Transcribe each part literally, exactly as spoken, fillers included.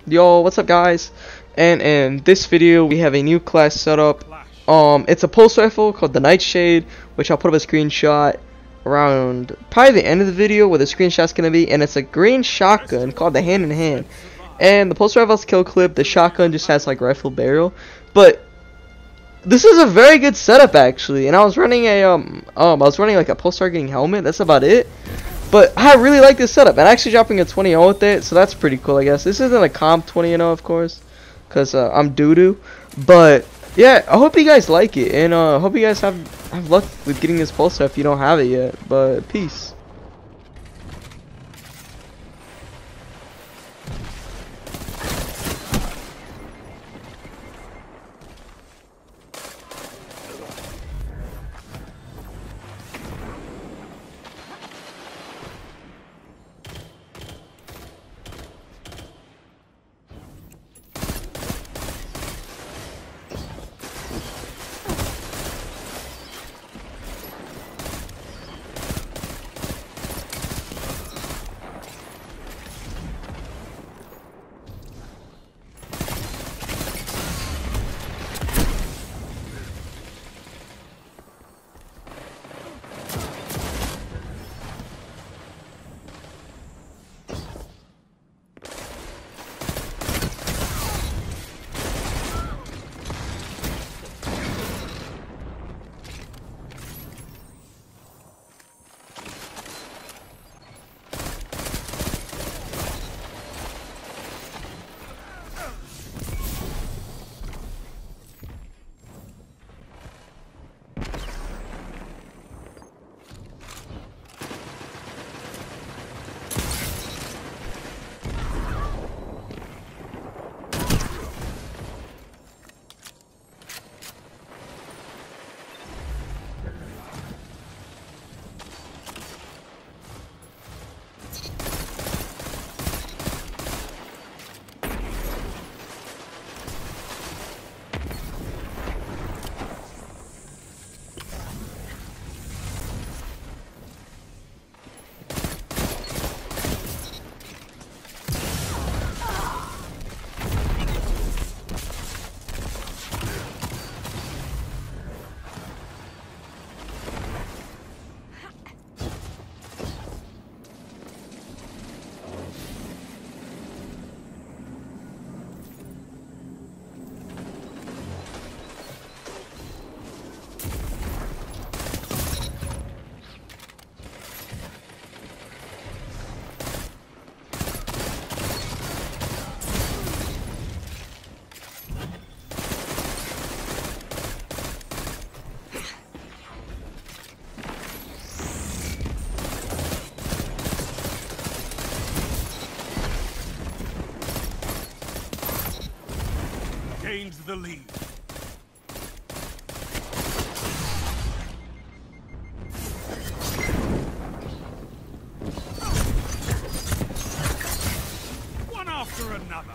Yo, what's up guys? And in this video we have a new class set up. Um, it's a pulse rifle called the Nightshade, which I'll put up a screenshot around probably the end of the video where the screenshot's gonna be, and it's a green shotgun called the Hand in Hand. And the pulse rifle's kill clip, the shotgun just has like rifle barrel. But this is a very good setup actually, and I was running a um um I was running like a pulse targeting helmet, that's about it. But I really like this setup, and actually dropping a twenty and oh with it, so that's pretty cool, I guess. This isn't a comp twenty and oh, of course, because uh, I'm doo-doo. But, yeah, I hope you guys like it, and I uh, hope you guys have, have luck with getting this pulsar if you don't have it yet. But, peace. Gains the lead. One after another.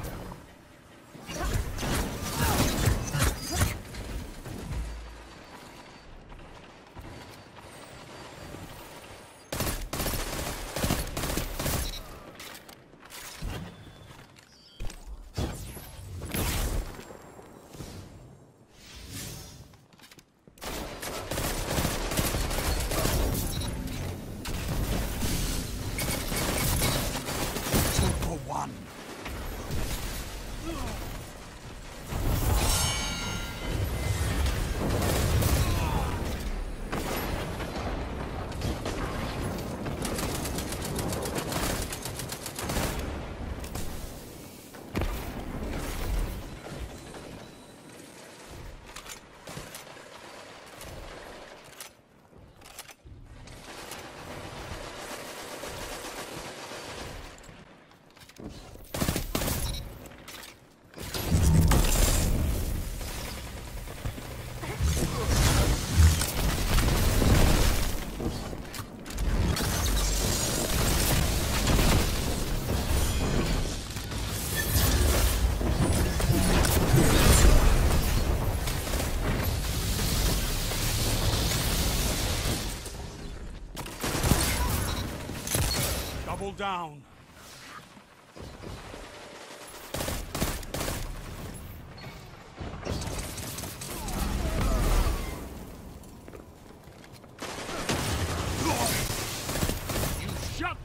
Double down.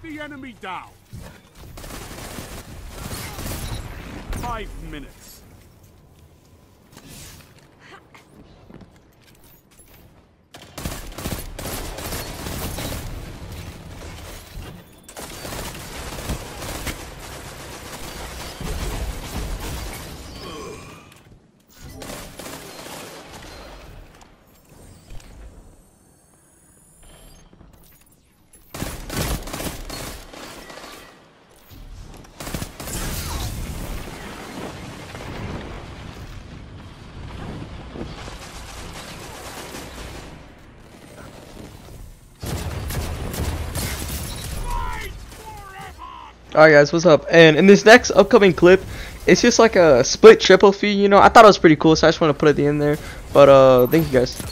the enemy down. Five minutes. Alright guys, what's up? And in this next upcoming clip, it's just like a split triple feed, you know. I thought it was pretty cool, so I just want to put it at the end there. But uh, thank you guys.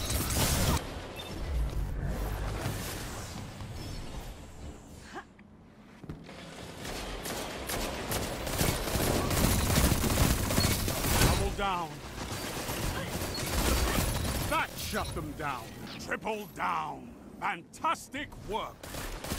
Double down. That shut them down. Triple down. Fantastic work.